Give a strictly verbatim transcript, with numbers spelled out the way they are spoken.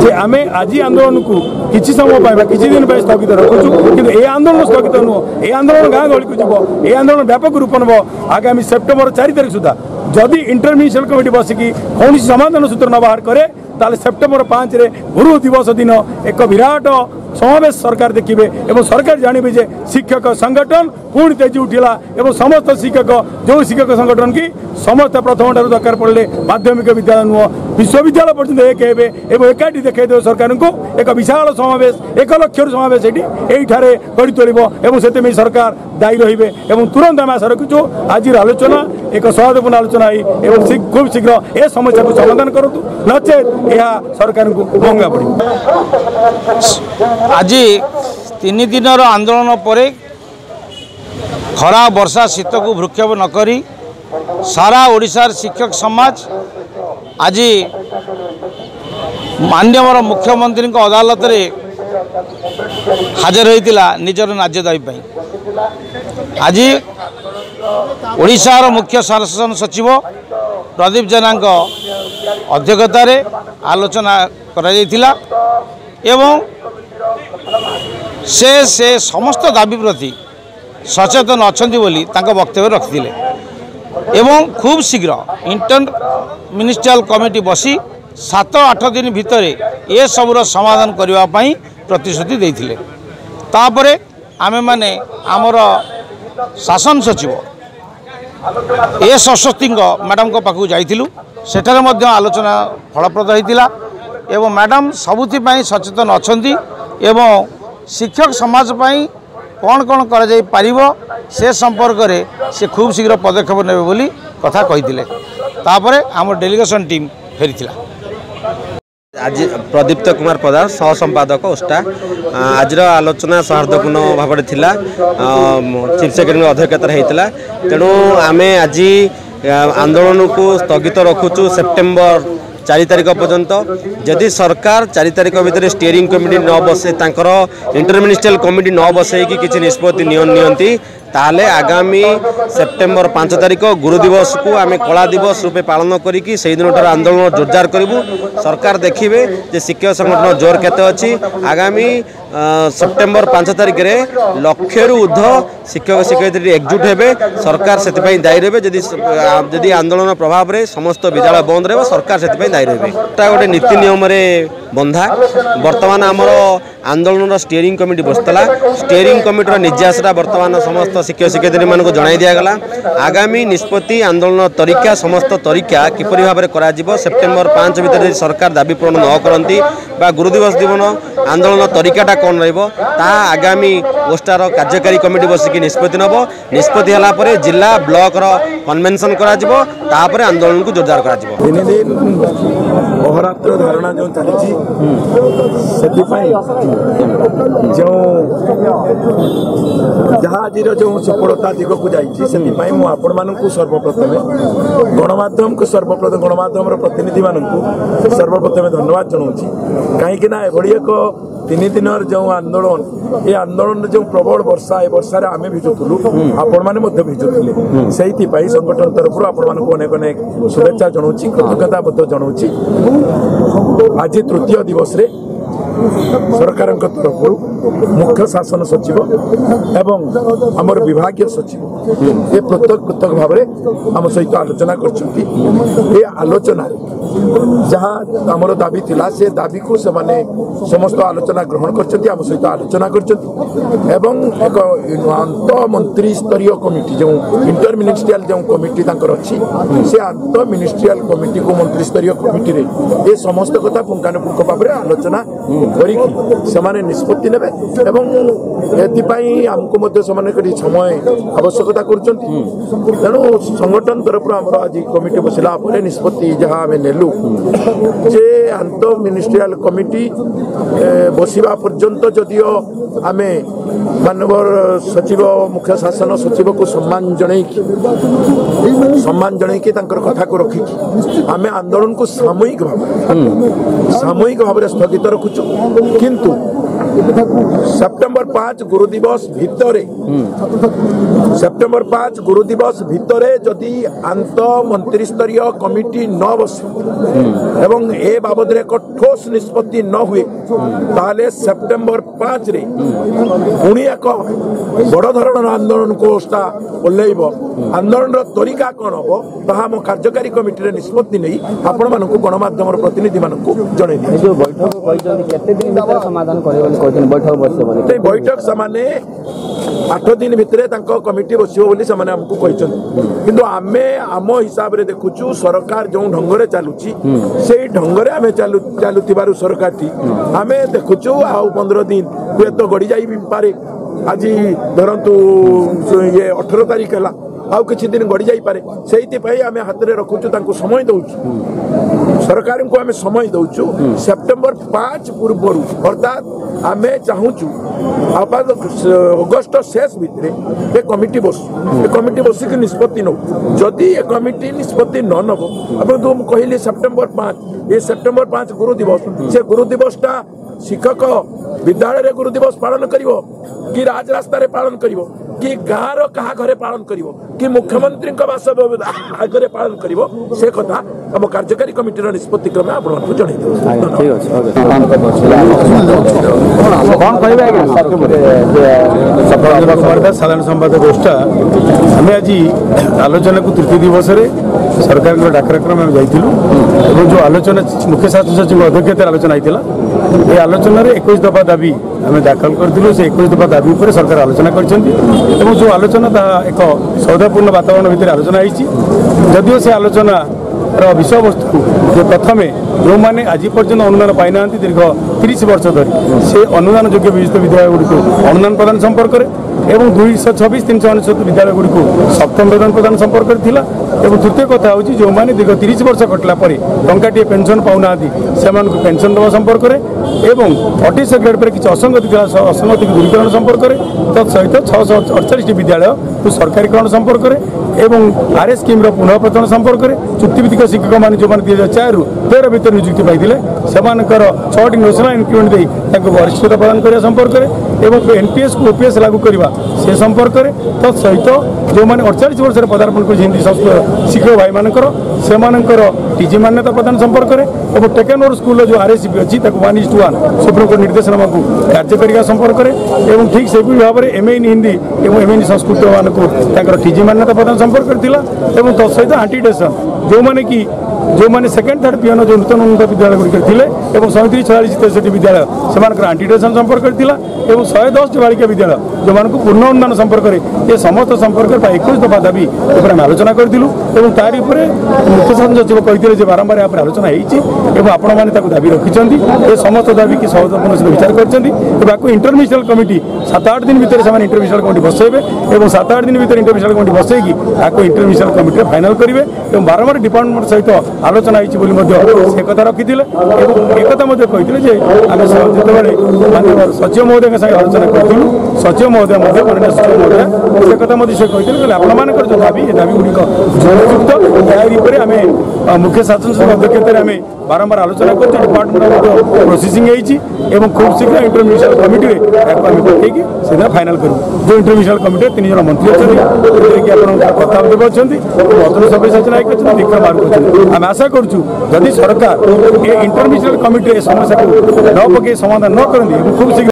जे आम आज आंदोलन को किसी समय पाइबा किसी दिन स्थगित रखुचु कि ये आंदोलन स्थगित नुह ये आंदोलन गाँ गहली को जीव ये आंदोलन व्यापक रूप नब आगामी सेप्टेम्बर चार तारीख सुधा जदि इंटरमिनिस्ट्रियल कमिटी बसिकी कौन समाधान सूत्र न बाहर करे ताले सेप्टेम्बर पाँच रे गुरु दिवस दिन एक विराट समावेश सरकार देखिए एवं सरकार जानवे जे शिक्षक संगठन पुणी तेजी उठिला एवं समस्त शिक्षक जो शिक्षक संगठन की समस्त प्रथम ठार दरकार पड़े माध्यमिक विद्यालय नुह विश्वविद्यालय पर्यटन एक हेबे एवं एकाठी देखा सरकार को एक विशाल समावेश एक लक्ष समावेश ये गढ़ी तोल एवं से सरकार दायी रे एवं तुरंत आम आशा रखुचु आज आलोचना एक सौहार्दपूर्ण आलोचना एवं खूब शीघ्र ए समस्या को समाधान करूँ नचेत यह सरकार को महंगा पड़। आज तीन दिन आंदोलन पर खरा वर्षा शीत को भ्रूक्षेप नक सारा ओडिशार शिक्षक समाज आज माननीय मुख्यमंत्री अदालत रे हाजर होता निजर न्याय दाबी आज ओडिशार मुख्य शासन सचिव प्रदीप जेना अध्यक्षतार आलोचना करा एवं से से समस्त दाबी प्रति सचेतन अच्छा बोली वक्तव्य रखिले एवं खूब शीघ्र इंटर मिनिस्ट्रियल कमिटी बसी सात आठ दिन भितर ये सबूर समाधान करने प्रतिश्रुति देते तापरे आमे माने आमर शासन सचिव ए सरस्वती मैडम को पाखु जाइथिलु सेठारे मध्य आलोचना फलप्रद होइतिला एवं मैडम सबुथिपाई सचेतन अछंती एवं शिक्षक समाज पाई कौन कौन कर जाई पारिबो से संपर्क रे से खूब शीघ्र पदक्षेप नेबे बोली कथा कहिथिले तापरे आम डेलीगेशन टीम फेरिथिला। आज प्रदीप्त कुमार प्रधान सह संपादक ओष्टा आज आलोचना सौहार्दपूर्ण भाव में थिला चीफ सेक्रेटरी अध्यक्षतार होता तेणु आम आज आंदोलन को स्थगित रखुचु सेप्टेम्बर चार तारिख पर्यंत जदि सरकार चार तारिख भितर स्टीयरिंग कमिटी न बसे इंटरमिनिस्ट्रियल कमिटी न बसई कि किसी निष्पत्ति नियंती ताले आगामी सेप्टेम्बर पाँच तारिख गुरु दिवस को आम कला दिवस रूपे पालन करी से दिन आंदोलन जोरदार करूँ सरकार देखिए जे शिक्षक संगठन जोर केते अच्छी आगामी सेप्टेम्बर पाँच तारिख में लक्षरू ऊर्ध शिक्षक शिक्षयित्री एकजुट हेबे सरकार से दायी रहे जदि आंदोलन प्रभाव में समस्त विद्यालय बंद रहे सरकार से दायी रहे गोटे नीति नियम बंधा बर्तमान आमर आंदोलन स्टीयरिंग कमिटी बसला स्टीयरिंग कमिटर निर्यासटा बर्तमान समस्त शिक्षक शिक्षयित्री मानक जणाई दिगला आगामी निष्पत्ति आंदोलन तरीका समस्त तरीका किपरि भाव में करा सेप्टेम्बर पाँच भितर सरकार दाबी पूरण न करती गुरु दिवस दिन आंदोलन तरीकाटा कौन रहा आगामी ओस्टार कार्यकारी कमिटी बसिक निष्पत्ति नब निष्पत्ति है जिला ब्लॉक कन्वेंशन कर आंदोलन को जोरदार कर अहरात्र धारणा जो चली जो जहाँ आज जो सफलता दिग को जापी आपण मान सर्वप्रथमे गणमाध्यम को सर्वप्रथम गणमाध्यम प्रतिनिधि मानक सर्वप्रथमे धन्यवाद जनाऊँ कहीं एक तीन दिन जो आंदोलन ये आंदोलन जो प्रबल वर्षा ए वर्षा आम भिजुलु आपण मैंने भिजुले से संगठन तरफ आपण मानक अनेक अनेक शुभेच्छा जनाऊँ कृतज्ञता जनाऊँ आज तृतीय दिवस रे सरकार तरफ मुख्य शासन सचिव एवं आमर विभाग सचिव ये पृथक पृथक भाव में आम सहित आलोचना कर आलोचना जहाँ आमर दाबी थिला से दाबी को से माने समस्त आलोचना ग्रहण कर सहित आलोचना कर एक अंत मंत्री स्तरीय कमिटी जो इंटर मिनिस्ट्रियल जो कमिटी अच्छी से अंत मिनिस्ट्रियल कमिटी को मंत्री स्तरीय कमिटी रे ये समस्त कथा पुंखानुपुंख भाव में आलोचना करी निष्पत्ति ने आमको समय आवश्यकता कर तेणु संगठन तरफ आमर आज कमिटी बसला निष्पत्ति जहाँ आम नेलु जे अंत मिनिस्ट्रियल कमिटी बसवा पर्यंत जदिओ आम मानवर सचिव मुख्य शासन सचिव को सम्मान जन सम्मान जन कथा को रखिकी आम आंदोलन को सामूहिक भाव सामूहिक भाव में स्थगित रखुचु किंतु सेप्टेम्बर पाँच गुरु दिवस भितर सेप्टेम्बर पाँच गुरु दिवस भितर जदि आंत मंत्री स्तरीय कमिटी न बसे एवं ए बाबद एक ठोस निष्पत्ति न हुए ताले सेप्टेम्बर पाँच रे पुणी एक बड़ धरण आंदोलन को ओल्लैब आंदोलन तरीका कौन हम ताहा आम कार्यकारी कमिटी निष्पत्ति नहीं आपण मानक गणमाध्यम प्रतिनिधि मानक जन बैठक से आठ दिन भितर कमिटी बसो से आमको किंतु आमे आम हिसाब से देखुचु सरकार जो ढंग चलुची से ढंग आम चलुवर सरकार टी आम देखुचु आउ पंद्रह दिन हुए तो गड़ी जाई पारे आज धरतु ये अठारह तारीख है आउ किसी दिन गड़ी जाई पारे से आम हाथ में रखुचु समय दौचु सरकार को आम समय दौचु सेप्टेम्बर पाँच पूर्व अर्थात आम चाहूचु अगस्ट शेष भितर ये कमिटी बस कमिटी बसिक निष्पत्ति नौ जदि ये कमिटी निष्पत्ति न नब अब तो कहली सेप्टेम्बर पाँच ये सेप्टेम्बर पाँच गुरु दिवस से गुरु दिवसटा शिक्षक विद्यालय गुरु दिवस पालन करिवो कि राजरास्ता रे पालन करिवो कि गाँव रहा घरे पालन करिवो कि मुख्यमंत्री बासभवन पालन करिवो से कथा हम कार्यकारी कमिटी निष्पत्ति क्रमे आपको जन साधारण संवाद गोष्ठा आम आज आलोचना को तृतीय दिवस सरकार डाकराक्रम जाइलु जो आलोचना मुख्य शासन सचिव अध्यक्षता आलोचना होता ये आलोचन एक दफा दाबी आम दाखल करूँ से एक दफा दाबी पर सरकार आलोचना कर जो आलोचना एक सौदापूर्ण वातावरण भितर आलोचना होदियो से आलोचना विषय वस्तु जो प्रथम जो मैंने आज पर्यटन अनुदान पाई ना दीर्घ तीस वर्ष धरी से अनुदान योग्य विशिष्ट विद्यालय गुड़ी अनुदान प्रदान संपर्क में दुईश छब्बीस तीन सौ अनसठ विद्यालय गुड़ी सप्तम वेतन प्रदान संपर्क में तृतीय कथा हूँ जो मैंने दीर्घ तीस वर्ष कटला टाटे पेनसन पाऊना से पेनसन देवा संपर्क में अठाईस ग्रेड पर किसी असंगति असंगति दूरीकरण संपर्क में तत्सहित छःश अड़चाश विद्यालय को सरकारीकरण संपर्क में आर एस स्कीम पुनः प्रचलन संपर्क में चुक्तिभित्तिक शिक्षक मैंने जो मैंने दुई हजार चार रु तेरह भितर नियुक्ति पाई से छठी नेशनल इंक्रीमेंट दे वरिष्ठता प्रदान करने संपर्क में एनपीएस को ओपीएस लागू करने से संपर्क में तत्सहित जो मैंने अड़चाश वर्ष पदार्पण कर हिंदी संस्कृत शिक्षक भाई मानकर से टीजी मान्यता प्रदान संपर्क में टेकन ओवर स्कूल जो आरएससीपी अच्छी one is to one supreme court निर्देशनामा को कार्यकारी संपर्क में ठीक से भाव में एमए इन हिंदी और एमए इन संस्कृत मानक टीजी मान्यता प्रदान संपर्क करथिला तत्सहित आंटीडेसन जो मैंने कि जो मैंने सेकेंड थर्ड पियन जो नूतन उन्नत विद्यालय गुड़िक थे सैंतीस छयालीस तेसठी विद्यालय से आंटीडेसन संपर्क करथिला शहे दस जो बालिका विद्यालय जो मानक पूर्ण उन्नयन संपर्क में ये समस्त संपर्क एक दफा दाबी आम आलोचना करूँ तारी मुख्य शासन सचिव कहते बारंबार यहाँ आलोचना होती आपण मैंने दाबी रखिंट ये समस्त दाबी की सहजपूर्ण विचार कर इंटरनेशनल कमिटी सात आठ दिन भितर से इंटरनेशनल कमिटी बसैबे और सात आठ दिन भितर इंटरनेशनल कमिटी बसैकी इंटरनेशनल कमिटी फाइनाल करेंगे और बारंबार डिपार्टमेंट सहित आलोचना से कथा रखी एक कहते आम जो सचिव महोदय साथ आलोचना करूँ सचिव महोदय माननीय सचिव महोदय से कथा से कहते आपण जो दाबी दाबी गुड़िक जुक्त आम मुख्य शासन सचिव अध्यक्षता आम बारंबार आलोचना कर डिपार्टमेंट प्रोसेसिंग हो खूब शीघ्र इंटरनेशनल कमिटी पकईकि से फाइनाल करूँ जो इंटरनेशनल कमिटी तीन जन मंत्री अच्छा प्रताप अच्छा अतुल सब्यसाची नायक अच्छा विक्रम आर्क अच्छा आम आशा करूँ जदि सरकार ये इंटरनेशनल कमिटी समस्या को न पकई समाधान न करती खूब शीघ्र